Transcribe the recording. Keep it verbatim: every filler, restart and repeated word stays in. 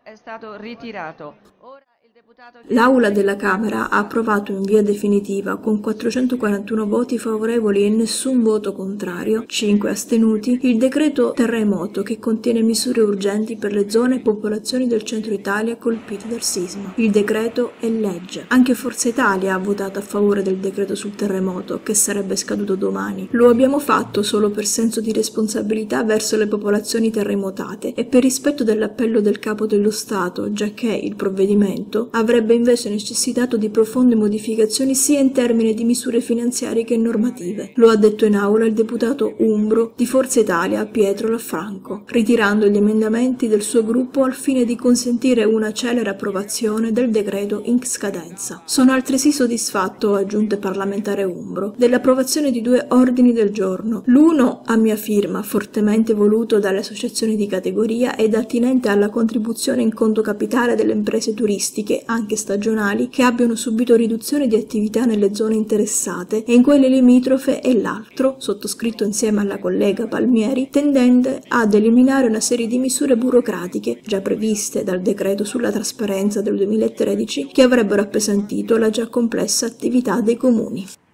è stato ritirato. Ora il deputato... L'Aula della Camera ha approvato in via definitiva, con quattrocentoquarantuno voti favorevoli e nessun voto contrario, cinque astenuti, il decreto terremoto che contiene misure urgenti per le zone e popolazioni del centro Italia colpite dal sisma. Il decreto è legge. Anche Forza Italia ha votato a favore del decreto sul terremoto, che sarebbe scaduto domani. Lo abbiamo fatto solo per senso di responsabilità verso le popolazioni terremotate e per rispetto dell'appello del Capo dello Stato, giacché il provvedimento avrebbe invece necessitato di profonde modificazioni sia in termini di misure finanziarie che normative. Lo ha detto in aula il deputato umbro di Forza Italia Pietro Lanfranco, ritirando gli emendamenti del suo gruppo al fine di consentire una celere approvazione del decreto in scadenza. Sono altresì soddisfatto, aggiunge parlamentare umbro, dell'approvazione di due ordini del giorno. L'uno, a mia firma, fortemente voluto dalle associazioni di categoria ed attinente alla contribuzione in conto capitale delle imprese turistiche, anche stagionali, che abbiano subito riduzione di attività nelle zone interessate e in quelle limitrofe, e l'altro, sottoscritto insieme alla collega Palmieri, tendente ad eliminare una serie di misure burocratiche già previste dal decreto sulla trasparenza del duemilatredici che avrebbero appesantito la già complessa attività dei comuni.